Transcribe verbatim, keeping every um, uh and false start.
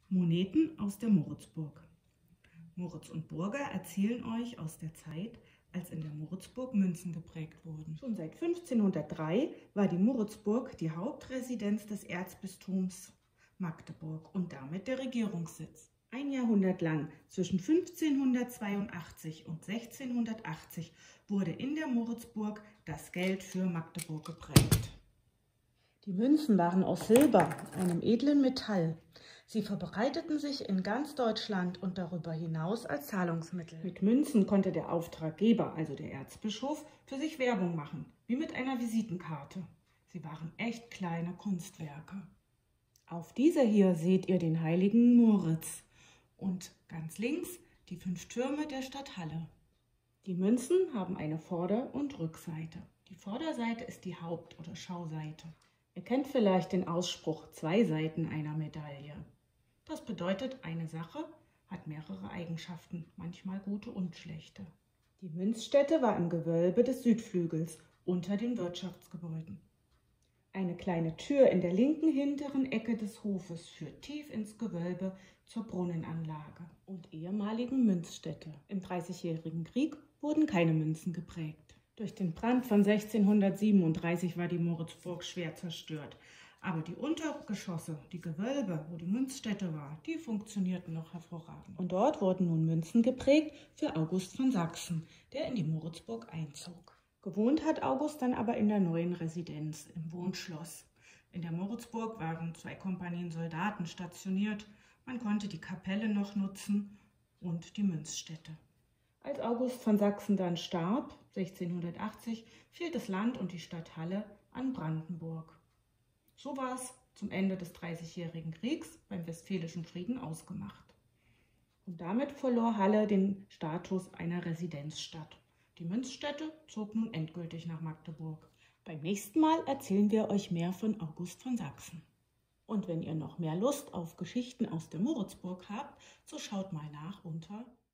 Moneten aus der Moritzburg. Moritz und Burger erzählen euch aus der Zeit, als in der Moritzburg Münzen geprägt wurden. Schon seit fünfzehnhundertdrei war die Moritzburg die Hauptresidenz des Erzbistums Magdeburg und damit der Regierungssitz. Ein Jahrhundert lang, zwischen fünfzehnhundertzweiundachtzig und sechzehnhundertachtzig, wurde in der Moritzburg das Geld für Magdeburg geprägt. Die Münzen waren aus Silber, einem edlen Metall. Sie verbreiteten sich in ganz Deutschland und darüber hinaus als Zahlungsmittel. Mit Münzen konnte der Auftraggeber, also der Erzbischof, für sich Werbung machen, wie mit einer Visitenkarte. Sie waren echt kleine Kunstwerke. Auf dieser hier seht ihr den heiligen Moritz und ganz links die fünf Türme der Stadt Halle. Die Münzen haben eine Vorder- und Rückseite. Die Vorderseite ist die Haupt- oder Schauseite. Ihr kennt vielleicht den Ausspruch, zwei Seiten einer Medaille. Das bedeutet, eine Sache hat mehrere Eigenschaften, manchmal gute und schlechte. Die Münzstätte war im Gewölbe des Südflügels unter den Wirtschaftsgebäuden. Eine kleine Tür in der linken hinteren Ecke des Hofes führt tief ins Gewölbe zur Brunnenanlage und ehemaligen Münzstätte. Im Dreißigjährigen Krieg wurden keine Münzen geprägt. Durch den Brand von sechzehnhundertsiebenunddreißig war die Moritzburg schwer zerstört. Aber die Untergeschosse, die Gewölbe, wo die Münzstätte war, die funktionierten noch hervorragend. Und dort wurden nun Münzen geprägt für August von Sachsen, der in die Moritzburg einzog. Gewohnt hat August dann aber in der neuen Residenz, im Wohnschloss. In der Moritzburg waren zwei Kompanien Soldaten stationiert. Man konnte die Kapelle noch nutzen und die Münzstätte. Als August von Sachsen dann starb, sechzehnhundertachtzig, fiel das Land und die Stadt Halle an Brandenburg. So war es zum Ende des Dreißigjährigen Kriegs beim Westfälischen Frieden ausgemacht. Und damit verlor Halle den Status einer Residenzstadt. Die Münzstätte zog nun endgültig nach Magdeburg. Beim nächsten Mal erzählen wir euch mehr von August von Sachsen. Und wenn ihr noch mehr Lust auf Geschichten aus der Moritzburg habt, so schaut mal nach unter